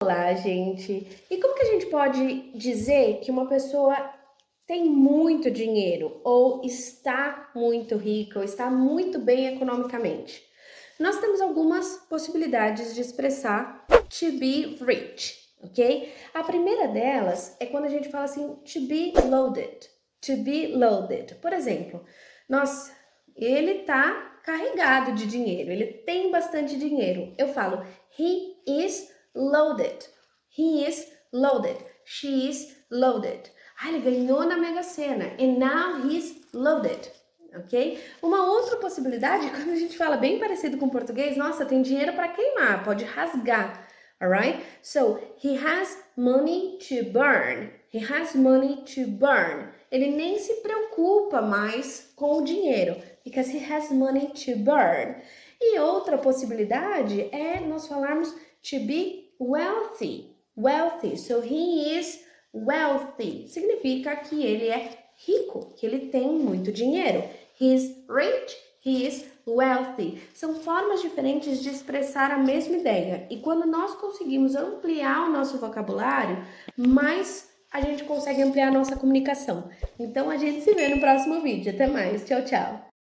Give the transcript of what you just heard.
Olá, gente! E como que a gente pode dizer que uma pessoa tem muito dinheiro, ou está muito rica, ou está muito bem economicamente? Nós temos algumas possibilidades de expressar to be rich, ok? A primeira delas é quando a gente fala assim, to be loaded. To be loaded. Por exemplo, nossa, ele tá carregado de dinheiro, ele tem bastante dinheiro. Eu falo, he is loaded. He is loaded. She is loaded. Ah, ele ganhou na Mega Sena. And now he's loaded. Ok? Uma outra possibilidade, quando a gente fala bem parecido com o português, nossa, tem dinheiro para queimar, pode rasgar. Alright? So, he has money to burn. He has money to burn. Ele nem se preocupa mais com o dinheiro, because he has money to burn. E outra possibilidade é nós falarmos to be wealthy. Wealthy. So, he is wealthy. Significa que ele é rico, que ele tem muito dinheiro. He is rich, he is wealthy. São formas diferentes de expressar a mesma ideia. E quando nós conseguimos ampliar o nosso vocabulário, mais a gente consegue ampliar a nossa comunicação. Então a gente se vê no próximo vídeo. Até mais. Tchau, tchau.